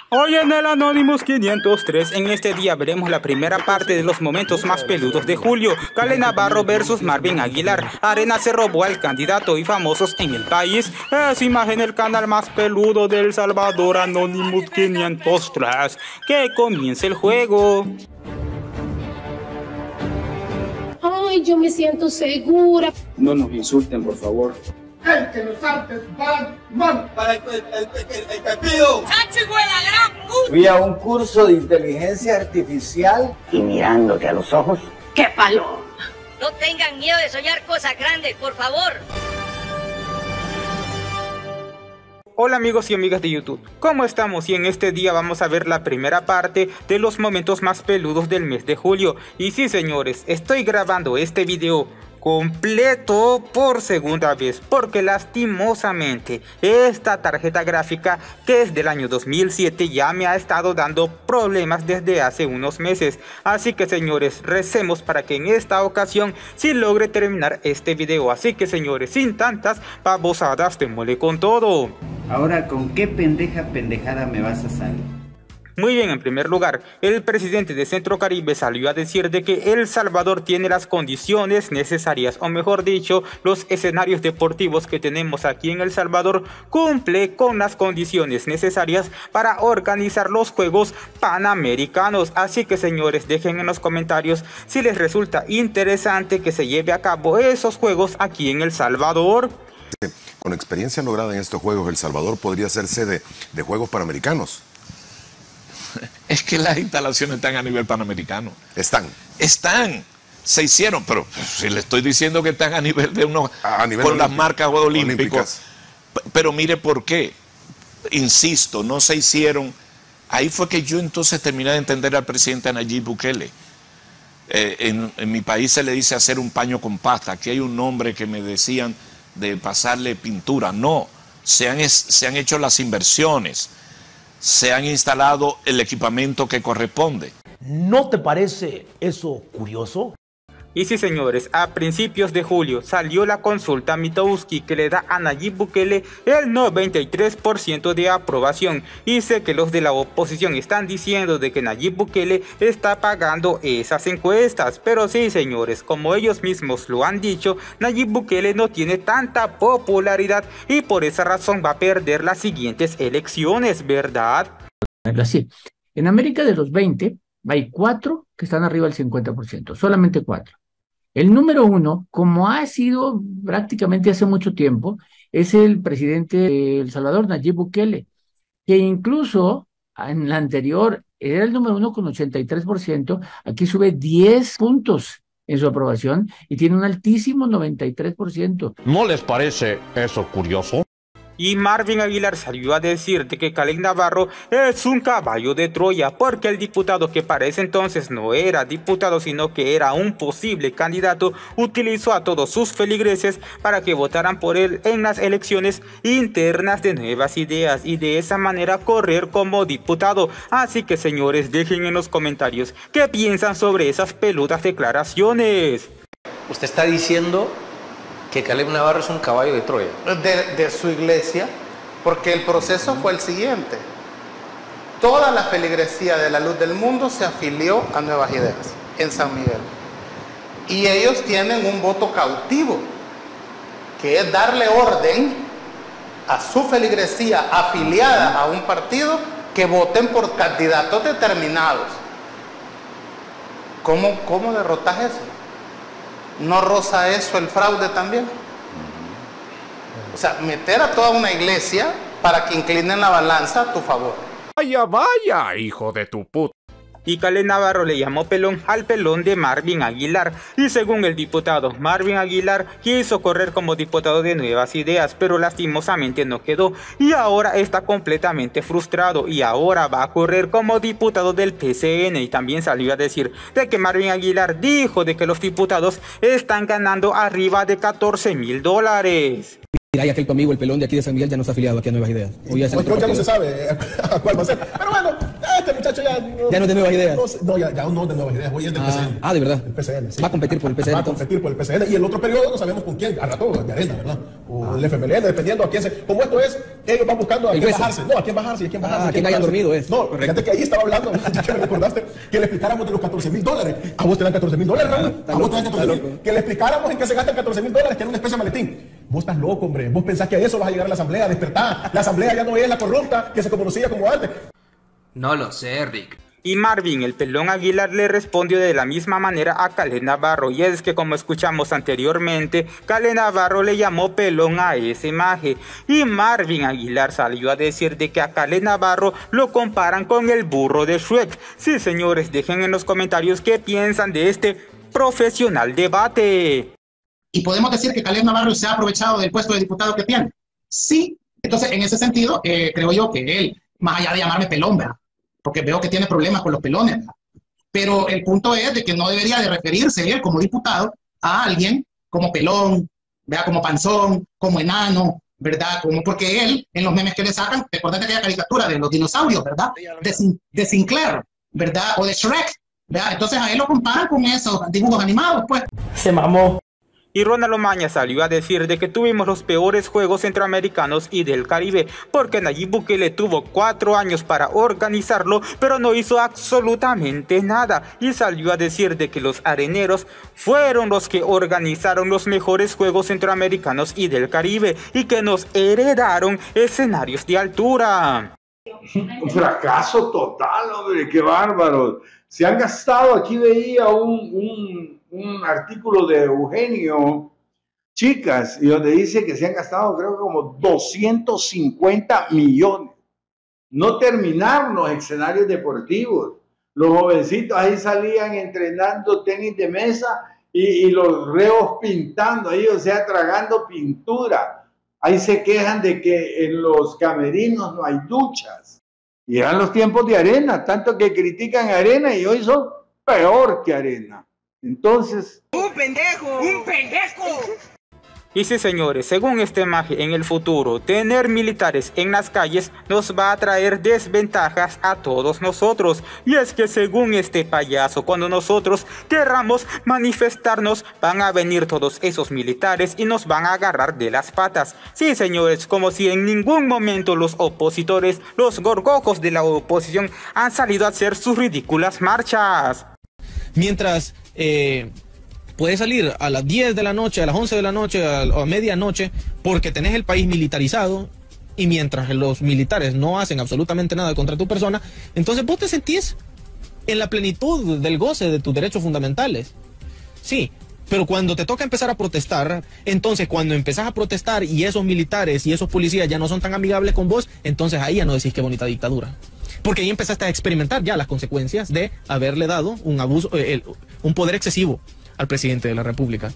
Hoy en el Anonymous 503, en este día veremos la primera parte de los momentos más peludos de julio. Kale Navarro versus Marvin Aguilar. Arena se robó al candidato y famosos en el país. Es imagen el canal más peludo de El Salvador, Anonymous 503. Que comience el juego. Ay, yo me siento segura. No nos insulten, por favor. El que nos saltes, van para el Pepido. Fui a un curso de inteligencia artificial y mirándote a los ojos. ¡Qué paloma! No tengan miedo de soñar cosas grandes, por favor. Hola amigos y amigas de YouTube, ¿cómo estamos? Y en este día vamos a ver la primera parte de los momentos más peludos del mes de julio. Y sí señores, estoy grabando este video completo por segunda vez porque lastimosamente esta tarjeta gráfica, que es del año 2007, ya me ha estado dando problemas desde hace unos meses. Así que señores, recemos para que en esta ocasión sí logre terminar este video. Así que señores, sin tantas babosadas, démosle con todo. Ahora, ¿con qué pendejada me vas a salir? Muy bien, en primer lugar, el presidente de Centro Caribe salió a decir de que El Salvador tiene las condiciones necesarias, o mejor dicho, los escenarios deportivos que tenemos aquí en El Salvador cumple con las condiciones necesarias para organizar los Juegos Panamericanos. Así que señores, dejen en los comentarios si les resulta interesante que se lleve a cabo esos juegos aquí en El Salvador. Con experiencia lograda en estos Juegos, El Salvador podría ser sede de Juegos Panamericanos. Es que las instalaciones están a nivel panamericano. Están. Se hicieron, pero si le estoy diciendo que están a nivel de uno, con las marcas olímpicas. Pero mire por qué. Insisto, no se hicieron. Ahí fue que yo entonces terminé de entender al presidente Nayib Bukele. En mi país se le dice hacer un paño con pasta. Aquí hay un nombre que me decían de pasarle pintura. No, se han hecho las inversiones. Se han instalado el equipamiento que corresponde. ¿No te parece eso curioso? Y sí señores, a principios de julio salió la consulta Mitofsky que le da a Nayib Bukele el 93% de aprobación. Y sé que los de la oposición están diciendo de que Nayib Bukele está pagando esas encuestas. Pero sí señores, como ellos mismos lo han dicho, Nayib Bukele no tiene tanta popularidad y por esa razón va a perder las siguientes elecciones, ¿verdad? Así, en América de los 20 hay 4 que están arriba del 50%, solamente 4. El número 1, como ha sido prácticamente hace mucho tiempo, es el presidente de El Salvador, Nayib Bukele, que incluso en la anterior era el número 1 con 83%, aquí sube 10 puntos en su aprobación y tiene un altísimo 93%. ¿No les parece eso curioso? Y Marvin Aguilar salió a decir de que Kale Navarro es un caballo de Troya porque el diputado, que para ese entonces no era diputado sino que era un posible candidato, utilizó a todos sus feligreses para que votaran por él en las elecciones internas de Nuevas Ideas y de esa manera correr como diputado. Así que señores, dejen en los comentarios qué piensan sobre esas peludas declaraciones. Usted está diciendo que Caleb Navarro es un caballo de Troya. De su iglesia, porque el proceso fue el siguiente. Toda la feligresía de la Luz del Mundo se afilió a Nuevas Ideas en San Miguel. Y ellos tienen un voto cautivo, que es darle orden a su feligresía afiliada a un partido que voten por candidatos determinados. ¿Cómo derrotas eso? ¿No roza eso el fraude también? O sea, meter a toda una iglesia para que inclinen la balanza a tu favor. Vaya, vaya, hijo de tu puta. Y Kale Navarro le llamó pelón al pelón de Marvin Aguilar. Y según el diputado, Marvin Aguilar quiso correr como diputado de Nuevas Ideas, pero lastimosamente no quedó. Y ahora está completamente frustrado y ahora va a correr como diputado del PCN. Y también salió a decir de que Marvin Aguilar dijo de que los diputados están ganando arriba de $14,000. Mira, ya que tu amigo el pelón de aquí de San Miguel ya no está afiliado aquí a Nuevas Ideas. Pues creo que no se sabe a cuál va a ser. Pero bueno. Este muchacho ya no es de Nuevas Ideas. No, ya no es de Nuevas Ideas, hoy es del PCN. Ah, de verdad. El PCN, sí. Va a competir por el PCN. Va a competir por el PCN. Y el otro periodo no sabemos con quién, a rato de Arena, ¿verdad? O el FMLN, dependiendo a quién se. Como esto es, ellos van buscando a quién bajarse. No, a quién bajarse y a quién bajarse. A quién hayan dormido es. No, fíjate que ahí estaba hablando, que me recordaste, que le explicáramos de los $14,000. A vos te dan $14,000, Raúl. A vos te dan $14,000. Que le explicáramos en qué se gastan $14,000, que era una especie de maletín. Vos estás loco, hombre. Vos pensás que a eso vas a llegar a la asamblea, despertar. La asamblea ya no es la corrupta que se conocía como antes. No lo sé, Rick. Y Marvin, el pelón Aguilar, le respondió de la misma manera a Caled Navarro, y es que como escuchamos anteriormente, Caled Navarro le llamó pelón a ese maje, y Marvin Aguilar salió a decir de que a Caled Navarro lo comparan con el burro de Shrek. Sí, señores, dejen en los comentarios qué piensan de este profesional debate. ¿Y podemos decir que Caled Navarro se ha aprovechado del puesto de diputado que tiene? Sí. Entonces, en ese sentido, creo yo que él, más allá de llamarme pelón, ¿verdad? Porque veo que tiene problemas con los pelones, ¿verdad? Pero el punto es de que no debería de referirse él como diputado a alguien como pelón, ¿verdad? Como panzón, como enano, ¿verdad? Como porque él, en los memes que le sacan, recordate aquella caricatura de los dinosaurios, ¿verdad? De Sinclair, ¿verdad? O de Shrek, ¿verdad? Entonces a él lo comparan con esos dibujos animados, pues. Se mamó. Y Ronald Omaña salió a decir de que tuvimos los peores Juegos Centroamericanos y del Caribe, porque Nayib Bukele tuvo 4 años para organizarlo, pero no hizo absolutamente nada, y salió a decir de que los areneros fueron los que organizaron los mejores Juegos Centroamericanos y del Caribe, y que nos heredaron escenarios de altura. Un fracaso total, hombre, qué bárbaro. Se han gastado, aquí veía un artículo de Eugenio Chicas, y donde dice que se han gastado creo que como 250 millones. No terminaron los escenarios deportivos. Los jovencitos ahí salían entrenando tenis de mesa y los reos pintando ahí, o sea, tragando pintura. Ahí se quejan de que en los camerinos no hay duchas. Y eran los tiempos de Arena, tanto que critican a Arena y hoy son peor que Arena. Entonces... ¡Un pendejo! ¡Un pendejo! Y sí, señores, según este maje, en el futuro, tener militares en las calles nos va a traer desventajas a todos nosotros. Y es que según este payaso, cuando nosotros querramos manifestarnos, van a venir todos esos militares y nos van a agarrar de las patas. Sí, señores, como si en ningún momento los opositores, los gorgojos de la oposición, han salido a hacer sus ridículas marchas. Mientras... puedes salir a las 10 de la noche, a las 11 de la noche o a medianoche porque tenés el país militarizado, y mientras los militares no hacen absolutamente nada contra tu persona, entonces vos te sentís en la plenitud del goce de tus derechos fundamentales. Sí, pero cuando te toca empezar a protestar, entonces cuando empezás a protestar y esos militares y esos policías ya no son tan amigables con vos, entonces ahí ya no decís qué bonita dictadura. Porque ahí empezaste a experimentar ya las consecuencias de haberle dado un abuso, un poder excesivo al presidente de la República.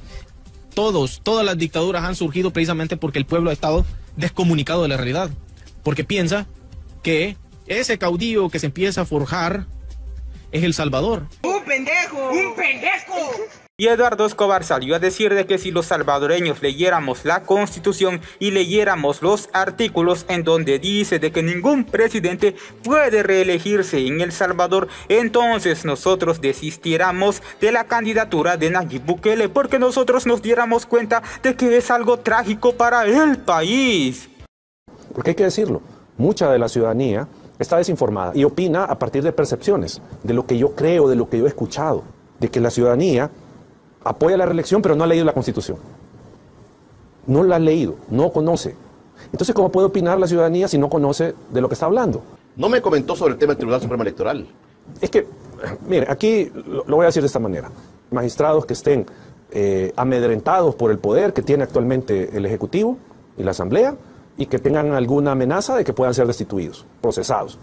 Todas las dictaduras han surgido precisamente porque el pueblo ha estado descomunicado de la realidad, porque piensa que ese caudillo que se empieza a forjar es el Salvador. ¡Un pendejo! ¡Un pendejo! Y Eduardo Escobar salió a decir de que si los salvadoreños leyéramos la Constitución y leyéramos los artículos en donde dice de que ningún presidente puede reelegirse en El Salvador, entonces nosotros desistiéramos de la candidatura de Nayib Bukele, porque nosotros nos diéramos cuenta de que es algo trágico para el país. Porque hay que decirlo, mucha de la ciudadanía está desinformada y opina a partir de percepciones, de lo que yo creo, de lo que yo he escuchado, de que la ciudadanía apoya la reelección, pero no ha leído la Constitución. No la ha leído, no conoce. Entonces, ¿cómo puede opinar la ciudadanía si no conoce de lo que está hablando? No me comentó sobre el tema del Tribunal Supremo Electoral. Es que, mire, aquí lo voy a decir de esta manera. Magistrados que estén amedrentados por el poder que tiene actualmente el Ejecutivo y la Asamblea, y que tengan alguna amenaza de que puedan ser destituidos, procesados.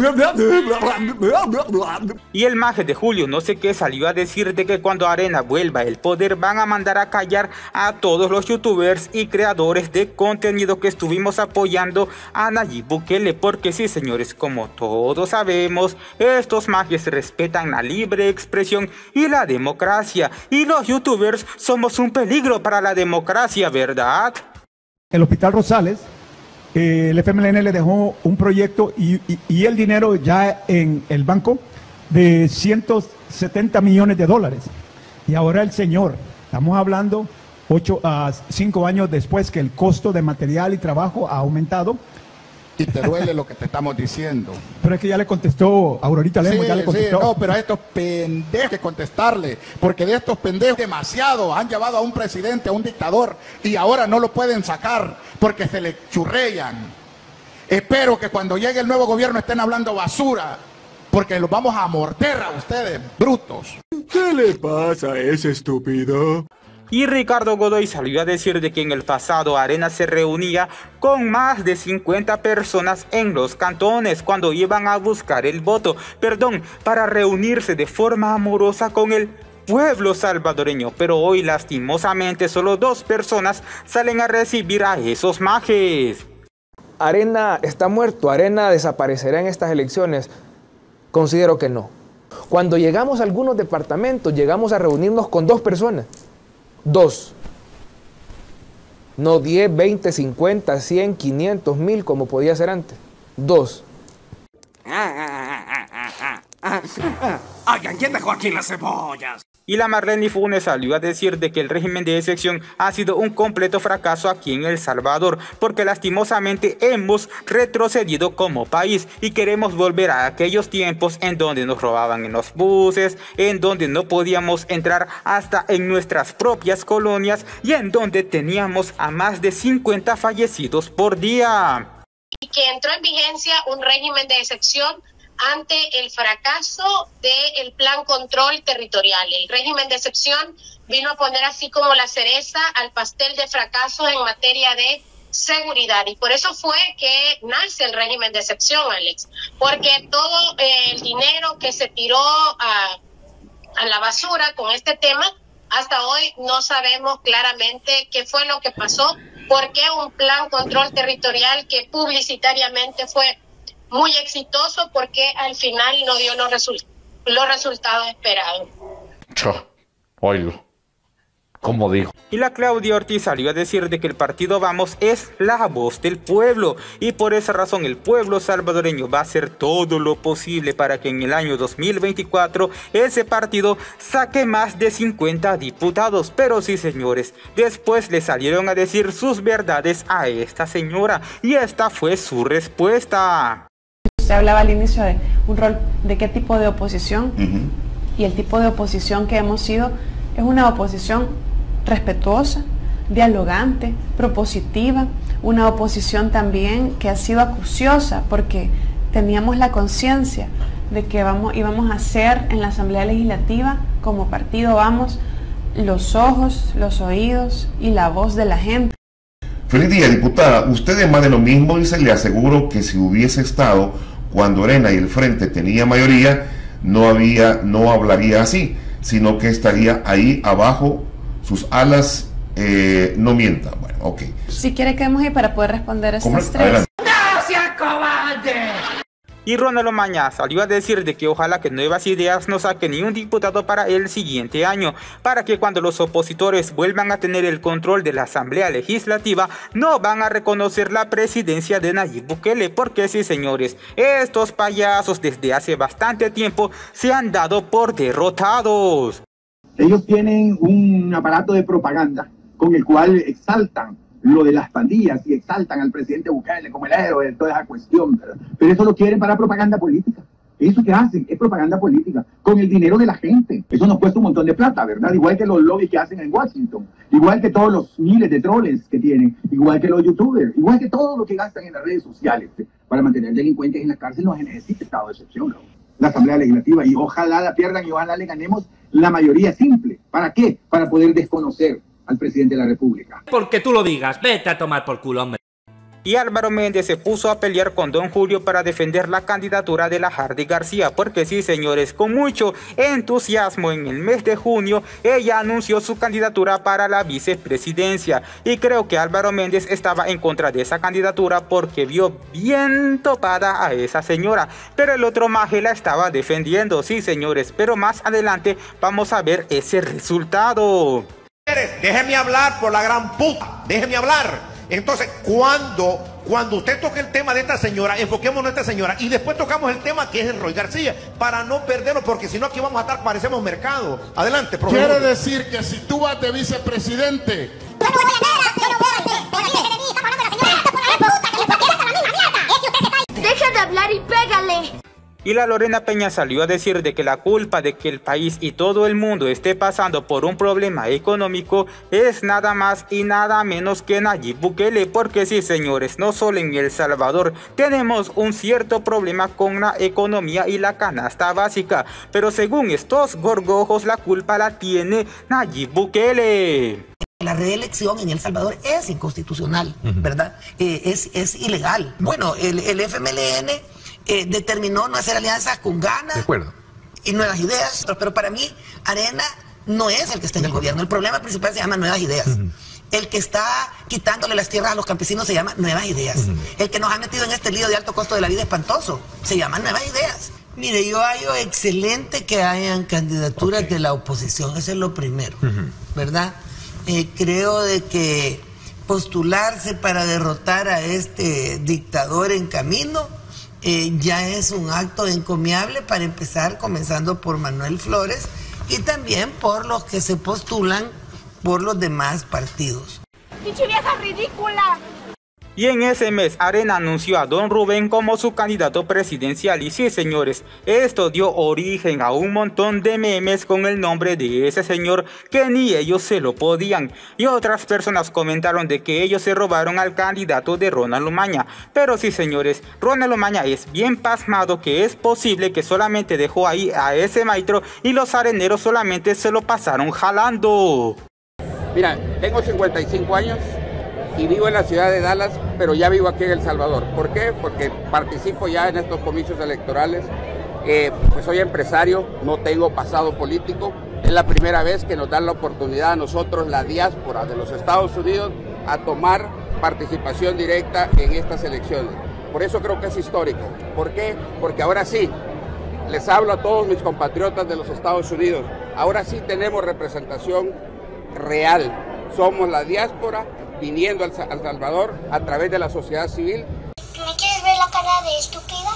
Y el maje de Julio no sé qué salió a decir de que cuando Arena vuelva el poder van a mandar a callar a todos los youtubers y creadores de contenido que estuvimos apoyando a Nayib Bukele, porque sí, señores, como todos sabemos, estos majes respetan la libre expresión y la democracia, y los youtubers somos un peligro para la democracia, ¿verdad? El Hospital Rosales el FMLN le dejó un proyecto y el dinero ya en el banco de 170 millones de dólares. Y ahora el señor, estamos hablando 5 años después que el costo de material y trabajo ha aumentado. Y te duele lo que te estamos diciendo. Pero es que ya le contestó Aurorita Lemos, sí, ya le contestó. Sí, no, pero a estos pendejos hay que contestarle, porque de estos pendejos demasiado han llevado a un presidente, a un dictador, y ahora no lo pueden sacar porque se le churrean. Espero que cuando llegue el nuevo gobierno estén hablando basura, porque los vamos a morder a ustedes, brutos. ¿Qué le pasa a ese estúpido? Y Ricardo Godoy salió a decir de que en el pasado Arena se reunía con más de 50 personas en los cantones cuando iban a buscar el voto, para reunirse de forma amorosa con el pueblo salvadoreño, pero hoy lastimosamente solo 2 personas salen a recibir a esos majes. Arena está muerto, Arena desaparecerá en estas elecciones. Considero que no. Cuando llegamos a algunos departamentos, llegamos a reunirnos con 2 personas. 2. No 10, 20, 50, 100, 500, 1000 como podía ser antes. 2. Oigan, ¿quién dejó aquí las cebollas? Y la Marlene Funes salió a decir de que el régimen de excepción ha sido un completo fracaso aquí en El Salvador, porque lastimosamente hemos retrocedido como país y queremos volver a aquellos tiempos en donde nos robaban en los buses, en donde no podíamos entrar hasta en nuestras propias colonias y en donde teníamos a más de 50 fallecidos por día. Y que entró en vigencia un régimen de excepción ante el fracaso del plan control territorial. El régimen de excepción vino a poner así como la cereza al pastel de fracasos en materia de seguridad, y por eso fue que nace el régimen de excepción, Alex, porque todo el dinero que se tiró a la basura con este tema, hasta hoy no sabemos claramente qué fue lo que pasó, porque un plan control territorial que publicitariamente fue muy exitoso, porque al final no dio los resultados esperados. Oílo, como dijo. Y la Claudia Ortiz salió a decir de que el partido Vamos es la voz del pueblo, y por esa razón el pueblo salvadoreño va a hacer todo lo posible para que en el año 2024 ese partido saque más de 50 diputados. Pero sí, señores, después le salieron a decir sus verdades a esta señora, y esta fue su respuesta. Usted hablaba al inicio de un rol de qué tipo de oposición, y el tipo de oposición que hemos sido es una oposición respetuosa, dialogante, propositiva, una oposición también que ha sido acuciosa, porque teníamos la conciencia de que íbamos a ser en la Asamblea Legislativa, como partido Vamos, los ojos, los oídos y la voz de la gente. Feliz día, diputada. Usted es más de lo mismo, y se le aseguro que si hubiese estado cuando Arena y el Frente tenía mayoría, no hablaría así, sino que estaría ahí abajo, sus alas no mientan. Bueno, ok. Si quiere quedemos ahí para poder responder a estas 3. ¡No seas cobarde! Y Ronald Omaña salió a decir de que ojalá que Nuevas Ideas no saque ni un diputado para el siguiente año, para que cuando los opositores vuelvan a tener el control de la Asamblea Legislativa no van a reconocer la presidencia de Nayib Bukele, porque sí, señores, estos payasos desde hace bastante tiempo se han dado por derrotados. Ellos tienen un aparato de propaganda con el cual exaltan lo de las pandillas y exaltan al presidente Bukele como el héroe de toda esa cuestión, ¿verdad? Pero eso lo quieren para propaganda política. Eso que hacen es propaganda política, con el dinero de la gente. Eso nos cuesta un montón de plata, ¿verdad? Igual que los lobbies que hacen en Washington, igual que todos los miles de troles que tienen, igual que los youtubers, igual que todo lo que gastan en las redes sociales. Para mantener delincuentes en la cárcel no se necesita estado de excepción, ¿no? La Asamblea Legislativa, y ojalá la pierdan y ojalá le ganemos la mayoría simple. ¿Para qué? Para poder desconocer al presidente de la República. Porque tú lo digas, vete a tomar por culo, hombre. Y Álvaro Méndez se puso a pelear con Don Julio para defender la candidatura de la Hardy García, porque sí, señores, con mucho entusiasmo en el mes de junio ella anunció su candidatura para la vicepresidencia, y creo que Álvaro Méndez estaba en contra de esa candidatura porque vio bien topada a esa señora, pero el otro maje la estaba defendiendo. Sí, señores, pero más adelante vamos a ver ese resultado. Déjeme hablar, por la gran puta, déjeme hablar. Entonces, cuando usted toque el tema de esta señora, enfoquémonos en esta señora y después tocamos el tema que es el Roy García, para no perderlo, porque si no aquí vamos a estar, parecemos mercado. Adelante, profesor. Quiere decir que si tú vas de vicepresidente... Deja de hablar y pégale. Y la Lorena Peña salió a decir de que la culpa de que el país y todo el mundo esté pasando por un problema económico es nada más y nada menos que Nayib Bukele, porque sí, señores, no solo en El Salvador tenemos un cierto problema con la economía y la canasta básica, pero según estos gorgojos la culpa la tiene Nayib Bukele. La reelección en El Salvador es inconstitucional, ¿verdad? Es ilegal. Bueno, el FMLN determinó no hacer alianzas con Ghana y Nuevas Ideas, pero para mí Arena no es el que está en el gobierno. El problema principal se llama Nuevas Ideas. El que está quitándole las tierras a los campesinos se llama Nuevas Ideas. El que nos ha metido en este lío de alto costo de la vida espantoso se llama Nuevas Ideas. Mire, yo hallo excelente que hayan candidaturas de la oposición, eso es lo primero, ¿verdad? Creo de que postularse para derrotar a este dictador en camino ya es un acto encomiable, para empezar, comenzando por Manuel Flores y también por los que se postulan por los demás partidos. ¡Pinche vieja ridícula! Y en ese mes Arena anunció a Don Rubén como su candidato presidencial, y sí, señores, esto dio origen a un montón de memes con el nombre de ese señor que ni ellos se lo podían, y otras personas comentaron de que ellos se robaron al candidato de Ronald Omaña. Pero sí, señores, Ronald Omaña es bien pasmado que es posible que solamente dejó ahí a ese maestro y los areneros solamente se lo pasaron jalando. Mira, tengo 55 años y vivo en la ciudad de Dallas, pero ya vivo aquí en El Salvador. ¿Por qué? Porque participo ya en estos comicios electorales. Pues soy empresario, no tengo pasado político. Es la primera vez que nos dan la oportunidad a nosotros, la diáspora de los Estados Unidos, a tomar participación directa en estas elecciones. Por eso creo que es histórico. ¿Por qué? Porque ahora sí, les hablo a todos mis compatriotas de los Estados Unidos, ahora sí tenemos representación real. Somos la diáspora viniendo al Salvador a través de la sociedad civil. ¿Me quieres ver la cara de estúpida?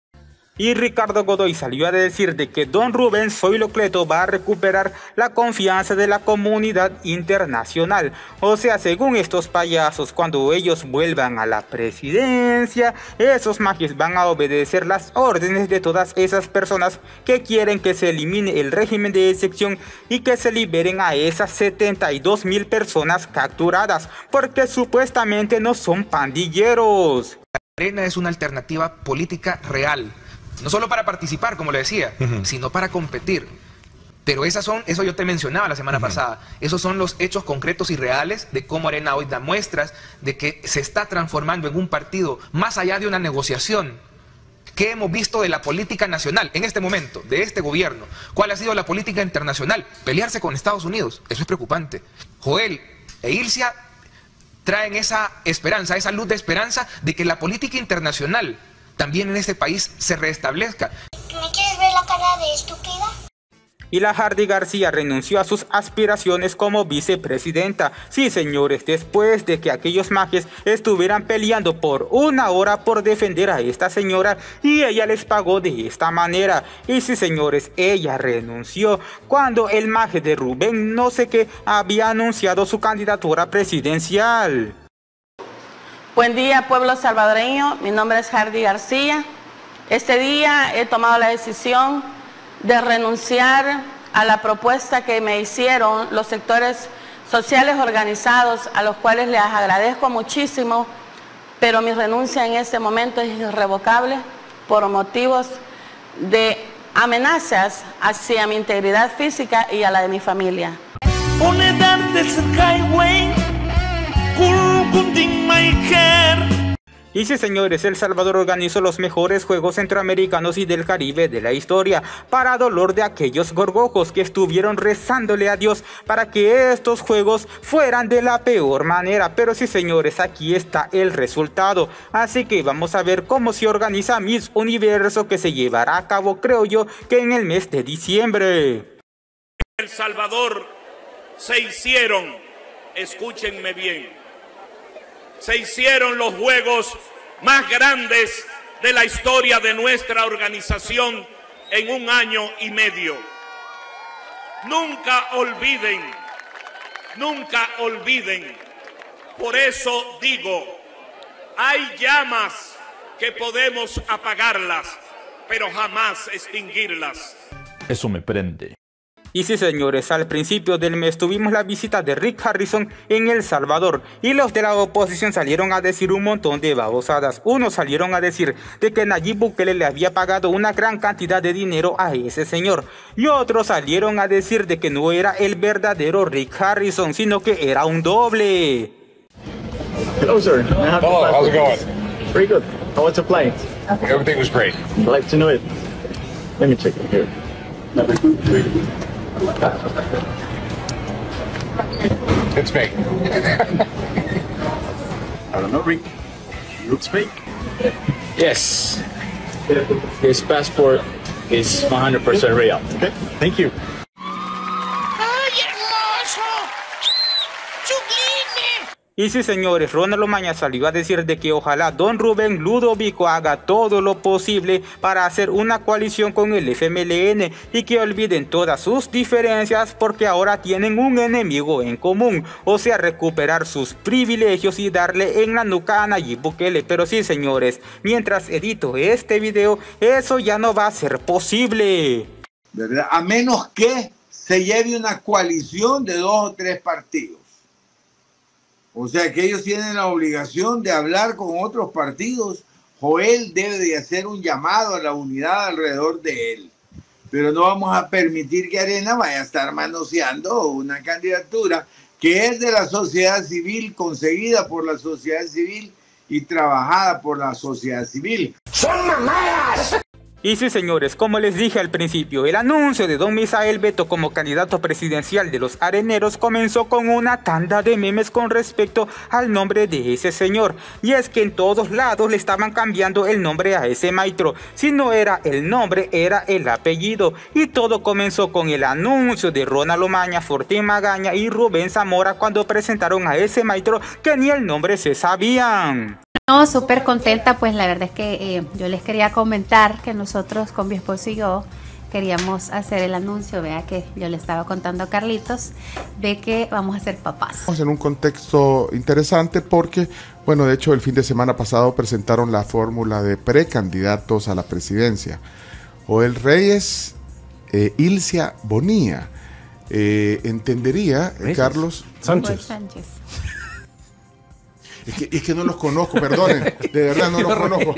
Y Ricardo Godoy salió a decir de que Don Rubén Zoilo Cleto va a recuperar la confianza de la comunidad internacional. O sea, según estos payasos, cuando ellos vuelvan a la presidencia, esos magios van a obedecer las órdenes de todas esas personas que quieren que se elimine el régimen de excepción y que se liberen a esas 72,000 personas capturadas, porque supuestamente no son pandilleros. Arena es una alternativa política real. No solo para participar, como le decía, sino para competir. Pero eso yo te mencionaba la semana pasada, esos son los hechos concretos y reales de cómo Arena hoy da muestras de que se está transformando en un partido más allá de una negociación. ¿Qué hemos visto de la política nacional en este momento, de este gobierno? ¿Cuál ha sido la política internacional? Pelearse con Estados Unidos, eso es preocupante. Joel e Ilcia traen esa esperanza, esa luz de esperanza de que la política internacional también en este país se restablezca. ¿Me quieres ver la cara de estúpida? Y la Hardy García renunció a sus aspiraciones como vicepresidenta. Sí, señores, después de que aquellos majes estuvieran peleando por 1 hora por defender a esta señora y ella les pagó de esta manera. Y sí, señores, ella renunció cuando el maje de Rubén no sé qué había anunciado su candidatura presidencial. Buen día, pueblo salvadoreño. Mi nombre es Hardy García. Este día he tomado la decisión de renunciar a la propuesta que me hicieron los sectores sociales organizados, a los cuales les agradezco muchísimo, pero mi renuncia en este momento es irrevocable por motivos de amenazas hacia mi integridad física y a la de mi familia. Y sí, señores, El Salvador organizó los mejores Juegos Centroamericanos y del Caribe de la historia, para dolor de aquellos gorgojos que estuvieron rezándole a Dios para que estos juegos fueran de la peor manera. Pero sí, señores, aquí está el resultado. Así que vamos a ver cómo se organiza Miss Universo, que se llevará a cabo, creo yo, que en el mes de diciembre. El Salvador se hicieron, escúchenme bien, se hicieron los juegos más grandes de la historia de nuestra organización en 1 año y medio. Nunca olviden, por eso digo, hay llamas que podemos apagarlas, pero jamás extinguirlas. Eso me prende. Y sí, señores, al principio del mes tuvimos la visita de Rick Harrison en El Salvador y los de la oposición salieron a decir un montón de babosadas. Unos salieron a decir de que Nayib Bukele le había pagado una gran cantidad de dinero a ese señor y otros salieron a decir de que no era el verdadero Rick Harrison, sino que era un doble. Hello, sir. Hello, how's it going? Pretty good. How was the flight? Everything was great. I'd like to know it. Let me check it here. It's me. I don't know, Rick. Looks fake. Yes. His passport is 100% real. Okay, thank you. Y sí, señores, Ronald Omaña salió a decir de que ojalá don Rubén Ludovico haga todo lo posible para hacer una coalición con el FMLN y que olviden todas sus diferencias porque ahora tienen un enemigo en común, o sea, recuperar sus privilegios y darle en la nuca a Nayib Bukele. Pero sí, señores, mientras edito este video, eso ya no va a ser posible, ¿verdad? A menos que se lleve una coalición de 2 o 3 partidos. O sea que ellos tienen la obligación de hablar con otros partidos. Joel debe de hacer un llamado a la unidad alrededor de él. Pero no vamos a permitir que Arena vaya a estar manoseando una candidatura que es de la sociedad civil, conseguida por la sociedad civil y trabajada por la sociedad civil. ¡Son mamadas! Y sí, señores, como les dije al principio, el anuncio de don Misael Beto como candidato presidencial de los areneros comenzó con una tanda de memes con respecto al nombre de ese señor. Y es que en todos lados le estaban cambiando el nombre a ese maestro. Si no era el nombre, era el apellido. Y todo comenzó con el anuncio de Ronald Omaña, Fortín Magaña y Rubén Zamora cuando presentaron a ese maestro que ni el nombre se sabían. No, súper contenta, pues la verdad es que yo les quería comentar que nosotros con mi esposo y yo queríamos hacer el anuncio, vea que yo le estaba contando a Carlitos, de que vamos a ser papás. Estamos en un contexto interesante porque, bueno, de hecho el fin de semana pasado presentaron la fórmula de precandidatos a la presidencia. Joel Reyes, Ilcia Bonilla, entendería, Carlos Sánchez. Es que no los conozco, perdonen, de verdad no los conozco.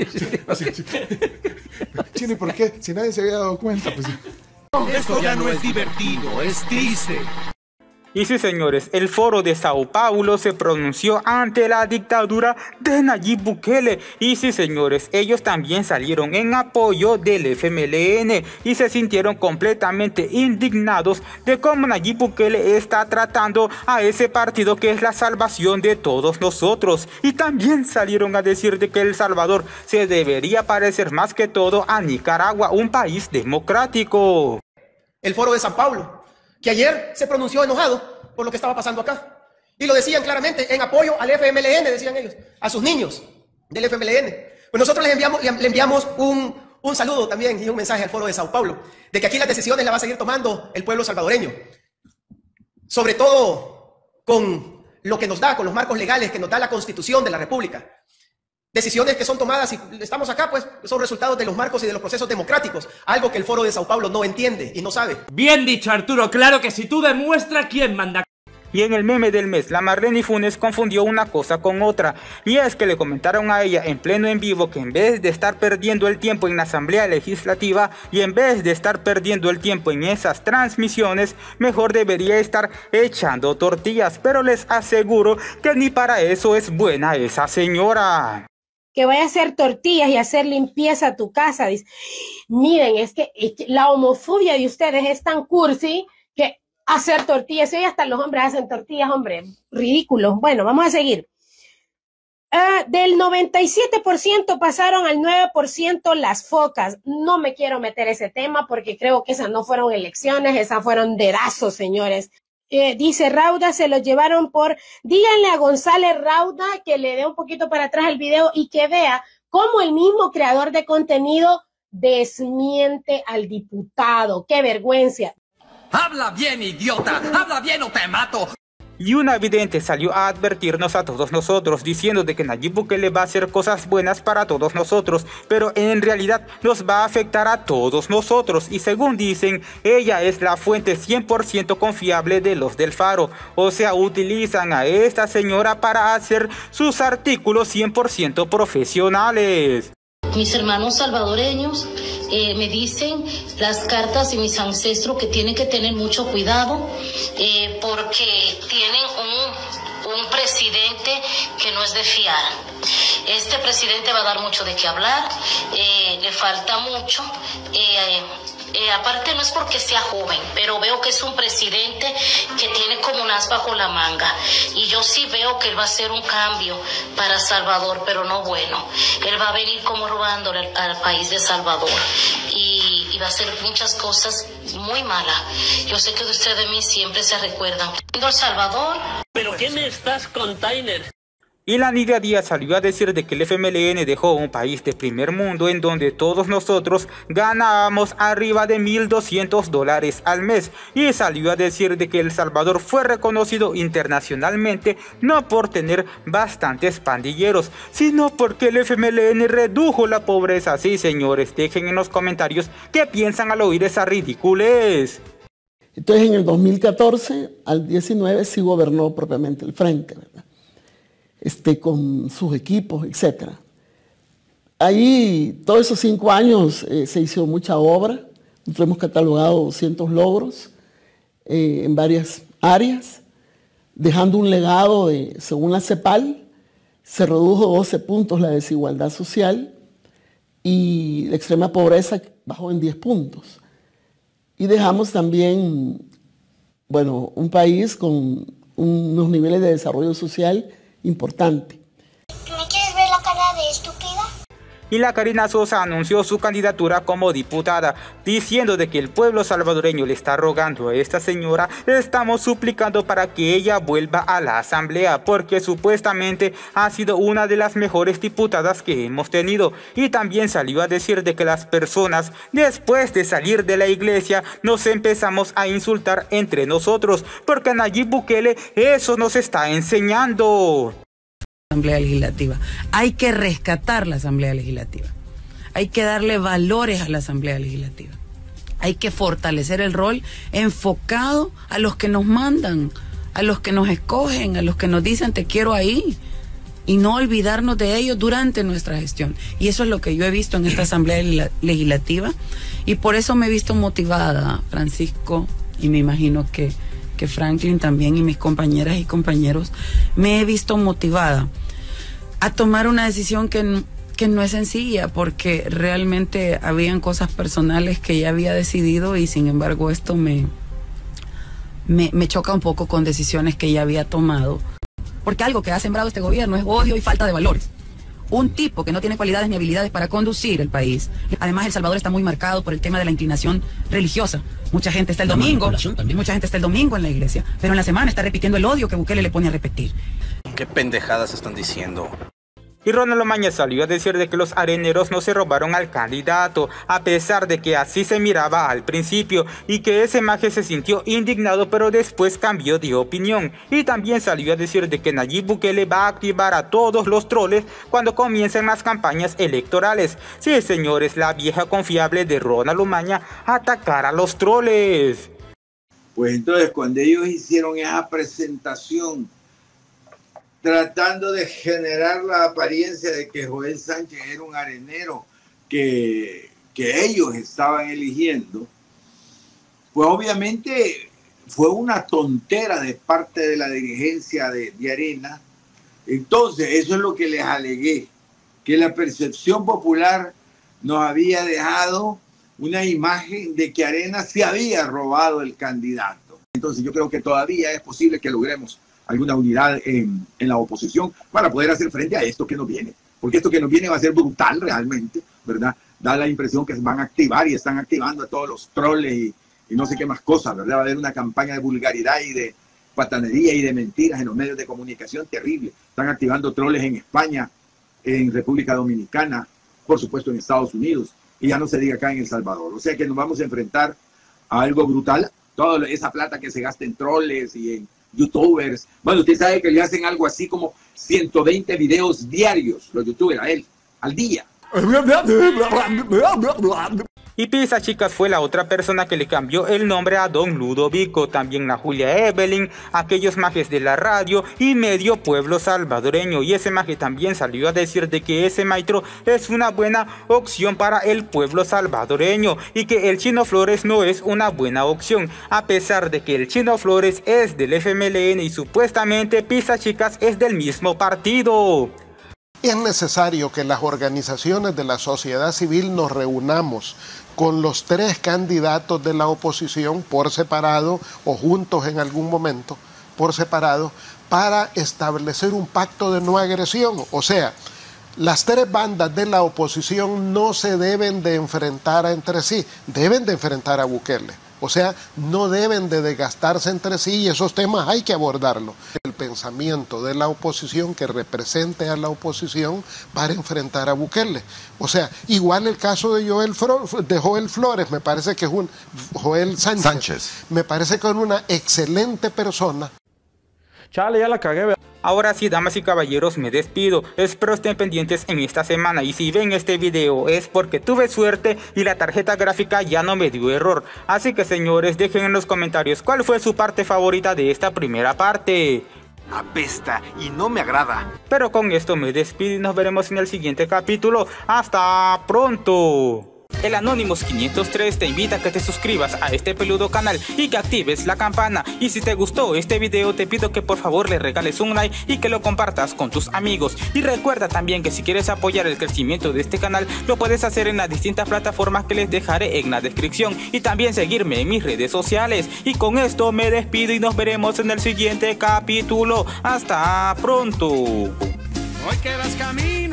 Chile, ¿por qué? Si nadie se había dado cuenta, pues. Esto ya no es divertido, es triste. Y sí, señores, el foro de Sao Paulo se pronunció ante la dictadura de Nayib Bukele. Y sí, señores, ellos también salieron en apoyo del FMLN y se sintieron completamente indignados de cómo Nayib Bukele está tratando a ese partido que es la salvación de todos nosotros. Y también salieron a decir de que El Salvador se debería parecer más que todo a Nicaragua, un país democrático. El foro de Sao Paulo, que ayer se pronunció enojado por lo que estaba pasando acá. Y lo decían claramente, en apoyo al FMLN, decían ellos, a sus niños del FMLN. Pues nosotros le enviamos un saludo también y un mensaje al foro de Sao Paulo, de que aquí las decisiones las va a seguir tomando el pueblo salvadoreño. Sobre todo con lo que nos da, con los marcos legales que nos da la Constitución de la República. Decisiones que son tomadas y estamos acá, pues son resultados de los marcos y de los procesos democráticos, algo que el foro de Sao Paulo no entiende y no sabe. Bien dicho, Arturo, claro que si tú demuestras quién manda. Y en el meme del mes, la Marlene Funes confundió una cosa con otra, y es que le comentaron a ella en pleno en vivo que en vez de estar perdiendo el tiempo en la Asamblea Legislativa y en vez de estar perdiendo el tiempo en esas transmisiones, mejor debería estar echando tortillas, pero les aseguro que ni para eso es buena esa señora. Que vaya a hacer tortillas y hacer limpieza a tu casa. Dice, miren, es que la homofobia de ustedes es tan cursi que hacer tortillas, hoy hasta los hombres hacen tortillas, hombre, ridículos. Bueno, vamos a seguir. Del 97% pasaron al 9% las focas. No me quiero meter ese tema porque creo que esas no fueron elecciones, esas fueron dedazos, señores. dice Rauda, se lo llevaron por... Díganle a González Rauda que le dé un poquito para atrás el video y que vea cómo el mismo creador de contenido desmiente al diputado. ¡Qué vergüenza! Habla bien, idiota, habla bien o te mato. Y una vidente salió a advertirnos a todos nosotros, diciendo de que Nayib Bukele va a hacer cosas buenas para todos nosotros, pero en realidad nos va a afectar a todos nosotros. Y según dicen, ella es la fuente 100% confiable de los del Faro. O sea, utilizan a esta señora para hacer sus artículos 100% profesionales. Mis hermanos salvadoreños me dicen las cartas de mis ancestros que tienen que tener mucho cuidado porque tienen un presidente que no es de fiar. Este presidente va a dar mucho de qué hablar, le falta mucho. Aparte no es porque sea joven, pero veo que es un presidente que tiene como un as bajo la manga. Y yo sí veo que él va a hacer un cambio para Salvador, pero no bueno. Él va a venir como robándole al país de Salvador. Y va a hacer muchas cosas muy malas. Yo sé que ustedes de mí siempre se recuerdan. El Salvador. ¿Pero qué me estás container? Y la Nidia Díaz salió a decir de que el FMLN dejó un país de primer mundo en donde todos nosotros ganábamos arriba de $1,200 al mes. Y salió a decir de que El Salvador fue reconocido internacionalmente no por tener bastantes pandilleros, sino porque el FMLN redujo la pobreza. Sí, señores, dejen en los comentarios qué piensan al oír esa ridiculez. Entonces en el 2014 al 19 sí gobernó propiamente el Frente, ¿verdad? Con sus equipos, etc. Ahí, todos esos 5 años se hizo mucha obra. Nosotros hemos catalogado 200 logros en varias áreas, dejando un legado de, según la CEPAL, se redujo 12 puntos la desigualdad social y la extrema pobreza bajó en 10 puntos. Y dejamos también, bueno, un país con unos niveles de desarrollo social importante. ¿Me quieres ver la cara de estúpida? Y la Karina Sosa anunció su candidatura como diputada, diciendo de que el pueblo salvadoreño le está rogando a esta señora, estamos suplicando para que ella vuelva a la asamblea, porque supuestamente ha sido una de las mejores diputadas que hemos tenido. Y también salió a decir de que las personas, después de salir de la iglesia, nos empezamos a insultar entre nosotros, porque Nayib Bukele eso nos está enseñando. Asamblea Legislativa. Hay que rescatar la Asamblea Legislativa. Hay que darle valores a la Asamblea Legislativa. Hay que fortalecer el rol enfocado a los que nos mandan, a los que nos escogen, a los que nos dicen te quiero ahí, y no olvidarnos de ellos durante nuestra gestión. Y eso es lo que yo he visto en esta Asamblea Legislativa, y por eso me he visto motivada, Francisco, y me imagino que Franklin también, y mis compañeras y compañeros, me he visto motivada a tomar una decisión que no es sencilla, porque realmente habían cosas personales que ya había decidido, y sin embargo esto me choca un poco con decisiones que ya había tomado. Porque algo que ha sembrado este gobierno es odio y falta de valores. Un tipo que no tiene cualidades ni habilidades para conducir el país. Además, El Salvador está muy marcado por el tema de la inclinación religiosa. Mucha gente está el domingo, mucha gente está el domingo en la iglesia, pero en la semana está repitiendo el odio que Bukele le pone a repetir. ¿Qué pendejadas están diciendo? Y Ronald Omaña salió a decir de que los areneros no se robaron al candidato, a pesar de que así se miraba al principio, y que ese maje se sintió indignado pero después cambió de opinión. Y también salió a decir de que Nayib Bukele va a activar a todos los troles cuando comiencen las campañas electorales. Sí, señores, la vieja confiable de Ronald Omaña, atacar a los troles. Pues entonces cuando ellos hicieron esa presentación tratando de generar la apariencia de que Joel Sánchez era un arenero que ellos estaban eligiendo, pues obviamente fue una tontera de parte de la dirigencia de Arena. Entonces eso es lo que les alegué, que la percepción popular nos había dejado una imagen de que Arena se había robado el candidato. Entonces yo creo que todavía es posible que logremos alguna unidad en la oposición para poder hacer frente a esto que nos viene. Porque esto que nos viene va a ser brutal realmente, ¿verdad? Da la impresión que se van a activar y están activando a todos los troles y no sé qué más cosas, ¿verdad? Va a haber una campaña de vulgaridad y patanería y de mentiras en los medios de comunicación terrible. Están activando troles en España, en República Dominicana, por supuesto en Estados Unidos, y ya no se diga acá en El Salvador. O sea que nos vamos a enfrentar a algo brutal. Toda esa plata que se gasta en troles y en youtubers. Bueno, usted sabe que le hacen algo así como 120 videos diarios, los youtubers, a él, al día. Y Pisa, chicas, fue la otra persona que le cambió el nombre a Don Ludovico, también a Julia Evelyn, aquellos majes de la radio y medio pueblo salvadoreño. Y ese maje también salió a decir de que ese maestro es una buena opción para el pueblo salvadoreño y que el Chino Flores no es una buena opción, a pesar de que el Chino Flores es del FMLN y supuestamente Pisa, chicas, es del mismo partido. Es necesario que las organizaciones de la sociedad civil nos reunamos con los 3 candidatos de la oposición por separado o juntos en algún momento, por separado, para establecer un pacto de no agresión. O sea, las 3 bandas de la oposición no se deben de enfrentar entre sí, deben de enfrentar a Bukele. O sea, no deben de desgastarse entre sí y esos temas hay que abordarlos. El pensamiento de la oposición que represente a la oposición para enfrentar a Bukele. O sea, igual el caso de Joel Flores, me parece que es Joel Sánchez. Me parece que es una excelente persona. Chale, ya la cagué. Ahora sí, damas y caballeros, me despido. Espero estén pendientes en esta semana. Y si ven este video es porque tuve suerte y la tarjeta gráfica ya no me dio error. Así que, señores, dejen en los comentarios cuál fue su parte favorita de esta primera parte. Apesta y no me agrada. Pero con esto me despido y nos veremos en el siguiente capítulo. ¡Hasta pronto! El Anonymous 503 te invita a que te suscribas a este peludo canal y que actives la campana. Y si te gustó este video te pido que por favor le regales un like y que lo compartas con tus amigos. Y recuerda también que si quieres apoyar el crecimiento de este canal lo puedes hacer en las distintas plataformas que les dejaré en la descripción. Y también seguirme en mis redes sociales. Y con esto me despido y nos veremos en el siguiente capítulo. Hasta pronto. Hoy que vas camino